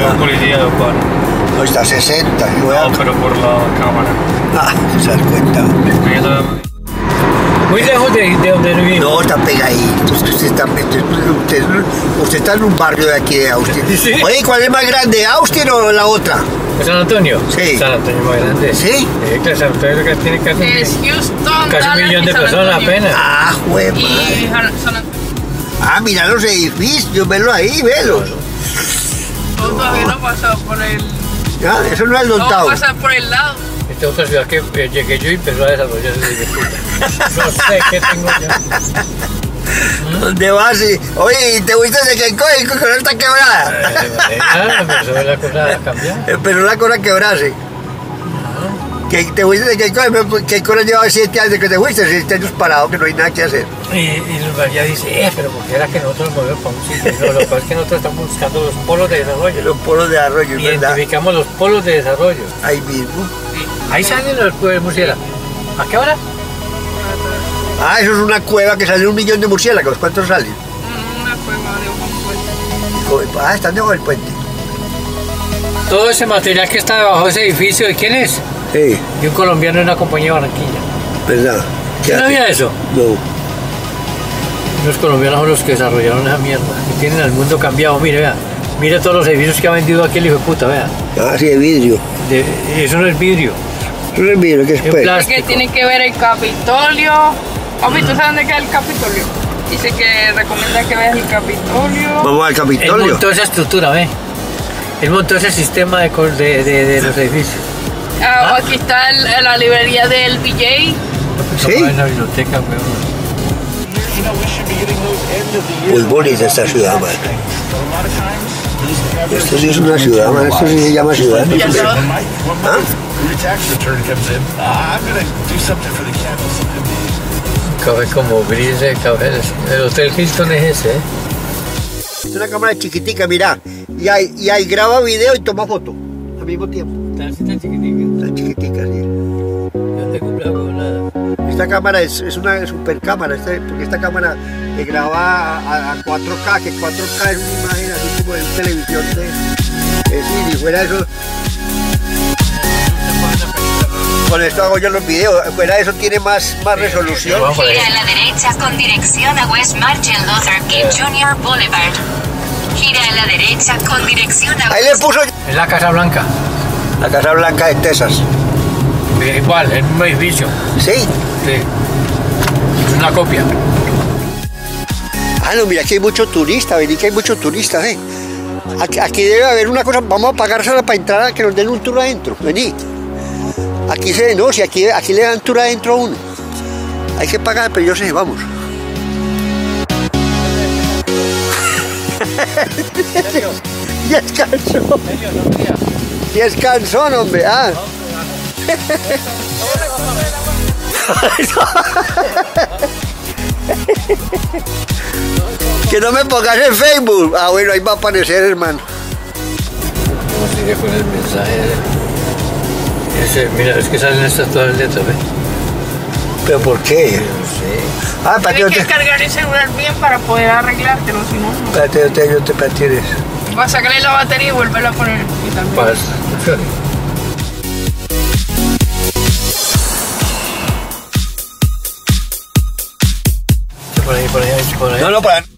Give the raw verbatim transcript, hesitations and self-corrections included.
llegó un policía de Ocupar. No, está a sesenta. No, a... pero por la cámara. Ah, se das cuenta. Muy lejos de, de donde vive. No, está pegadito. Usted está, usted, usted, usted está en un barrio de aquí de Austin. ¿Sí? Oye, ¿cuál es más grande, Austin o la otra? ¿San Antonio? Sí. San Antonio es más grande. ¿Sí? Sí, que San Antonio que tiene casi, Es Houston, casi un millón de personas apenas. Ah, juez, Y madre. San Antonio. Ah, mira los edificios, velo ahí, velos. Todo todavía no ha pasado por el... Ya, eso no es el No Downtown. va a pasar por el lado. Esta otra ciudad que eh, llegué yo y empezó a desarrollarse de puta. No sé qué tengo yo. ¿Dónde vas? Y... Oye, ¿te fuiste de que el código no está quebrada? Eh, ah, pero eso la cosa ha cambiado. Pero la cosa quebrase. Que te fuiste de que el código, que el código llevaba siete años de que te fuiste, siete años parado, que no hay nada que hacer. Y, y ya dice, eh, pero ¿por qué era que nosotros nos movemos para un sitio? No, lo que pasa es que nosotros estamos buscando los polos de desarrollo. Los polos de arroyo, es verdad. Identificamos los polos de desarrollo. Ahí mismo. Ahí salen los pueblos de murciélagos. ¿A qué hora? Ah, eso es una cueva que sale un millón de murciélagos. ¿Cuántos salen? Una cueva de un puente. Ah, están debajo del puente. Todo ese material que está debajo de ese edificio, ¿de quién es? Sí, De un colombiano en una compañía de Barranquilla. ¿verdad? ¿Quién no había eso? No. Los colombianos son los que desarrollaron esa mierda. Que tienen el mundo cambiado. Mire, vea. Mire todos los edificios que ha vendido aquí el hijo de puta, vea. Ah, sí, de vidrio. De, eso no es vidrio. Eso es vidrio, ¿qué es Es pues? plástico. Que tiene que ver el Capitolio. Papi, ¿tú sabes dónde queda el Capitolio? Dice que recomienda que veas el Capitolio. Vamos al Él Capitolio. montó esa estructura, ve. Él montó ese sistema de, col- de, de, de los edificios. Ah, aquí está el- la librería del B J. ¿Sí? En la biblioteca, weón. Muy bonita esta ciudad, man. Esto sí es una ciudad, man. Esto sí se llama ciudad. Ya sabes. ¿Ah? Café como gris, eh, café. El Hotel Hilton es ese, ¿eh? Es una cámara chiquitica, mira. Y ahí, y ahí graba video y toma foto al mismo tiempo. Tan chiquitica. Tan chiquitica, sí. ¿Dónde compré la huevonada? Esta cámara es, es una super cámara, este, porque esta cámara te graba a, a cuatro K, que cuatro K es una imagen así como de televisión de, de cine. Y fuera de eso, con esto hago yo los videos, fuera de eso tiene más, más resolución. Vamos por ahí. Gira a la derecha con dirección a West Martin Luther King junior Boulevard. Gira a la derecha con dirección a Ahí le puso Es la Casa Blanca. la Casa Blanca de Texas. Igual, el mismo edificio. ¿Sí? Sí. Es una copia. Ah, no, mira, aquí hay mucho turista, vení que hay mucho turista, ¿eh? Aquí, aquí debe haber una cosa, vamos a pagársela para entrar a que nos den un tour adentro, vení. Aquí se, no, si aquí, aquí le dan tour adentro a uno. Hay que pagar, pero yo sé, vamos. Ya es cansón. Ya es cansón, hombre, ah. Que no me pongas en Facebook. Ah, bueno, ahí va a aparecer, hermano. Vamos a ir con el mensaje. Ese, mira, es que salen estas todas las letras, ¿ves? ¿Pero por qué? No sé. Ah, espérate, yo Tienes te... que cargar el celular bien para poder arreglártelo, si no, no. Espérate, yo te... Yo te espérate. Vas a sacarle la batería y volverla a poner. Y también. Pasa. Por ahí, por ahí, por ahí. No, no, para...